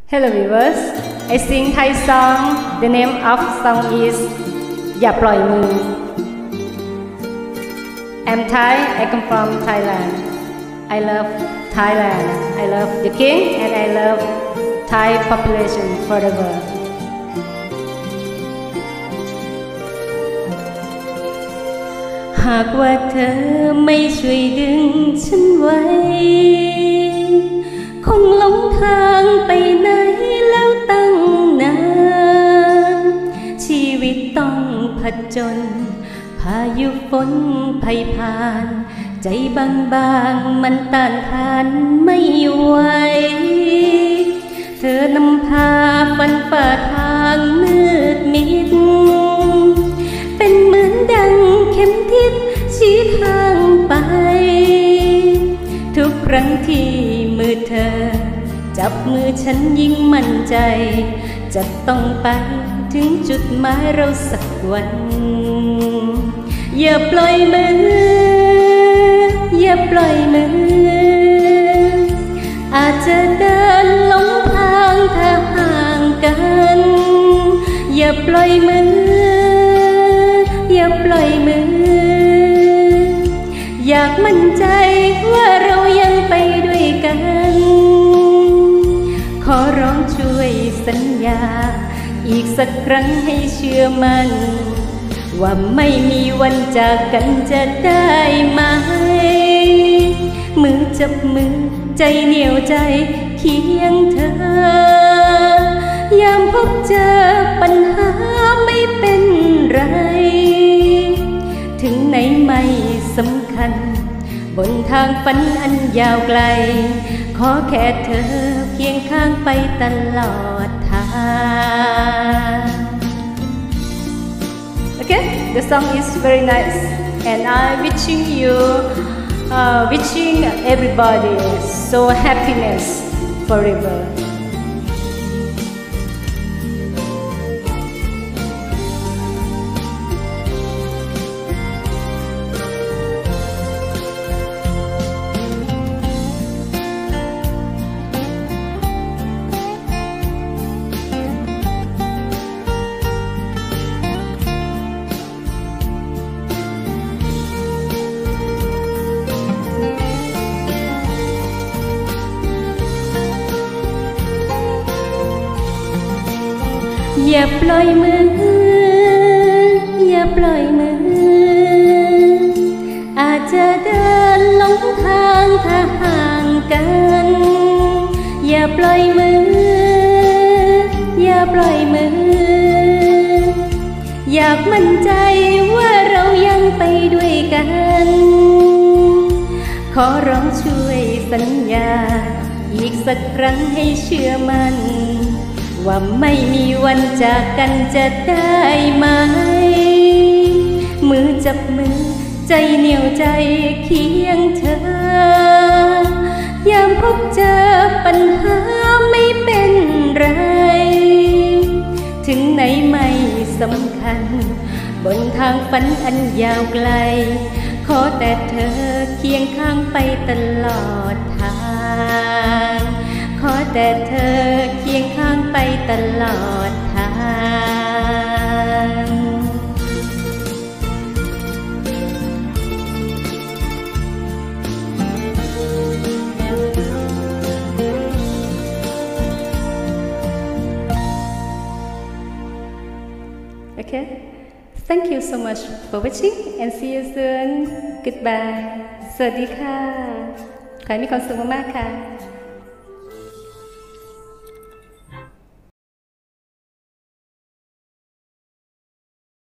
Hello viewers, I sing Thai song. The name of song is อย่าปล่อยมือ I'm Thai. I come from Thailand. I love Thailand. I love the king and I love Thai population forever. หากว่าเธอไม่ช่วยดึงฉันไว้คงหลงทางไปไหนแล้วตั้งนานชีวิตต้องผจญพายุฝนภัยผ่านใจบางๆมันต้านทานไม่ไหวเธอนำพาฟันฝ่าทางมืดมิดเป็นเหมือนดังเข็มทิศชี้ทางไปทุกครั้งที่มือเธอจับมือฉันยิ่งมั่นใจจะต้องไปถึงจุดหมายเราสักวันอย่าปล่อยมืออย่าปล่อยมืออาจจะเดินหลงทางถ้าห่างกันอย่าปล่อยมืออย่าปล่อยมืออยากมั่นใจว่าเรายังไปด้วยกันขอร้องช่วยสัญญาอีกสักครั้งให้เชื่อมั่นว่าไม่มีวันจากกันจะได้ไหมมือจับมือใจเหนี่ยวใจเคียงเธอยามพบเจอปัญหาไม่เป็นไรถึงไหนไม่สำคัญบนทางฝันอันยาวไกลขอแค่เธอเคียงข้างไปตลอดทาง Okay, the song is very nice and I'm wishing you wishing everybody so happiness forever.อย่าปล่อยมืออย่าปล่อยมืออาจจะเดินหลงทางถ้าห่างกันอย่าปล่อยมืออย่าปล่อยมืออยากมั่นใจว่าเรายังไปด้วยกันขอร้องช่วยสัญญาอีกสักครั้งให้เชื่อมั่นว่าไม่มีวันจากกันจะได้ไหมมือจับมือใจเหนี่ยวใจเคียงเธอยามพบเจอปัญหาไม่เป็นไรถึงไหนไม่สำคัญบนทางฝันอันยาวไกลขอแต่เธอเคียงข้างไปตลอดทางขอแต่เธอเคียงข้างไปตลอดทาง Okay, thank you so much for watching and see you soon. Goodbye. สวัสดีค่ะขอให้มีความสุขมากๆค่ะ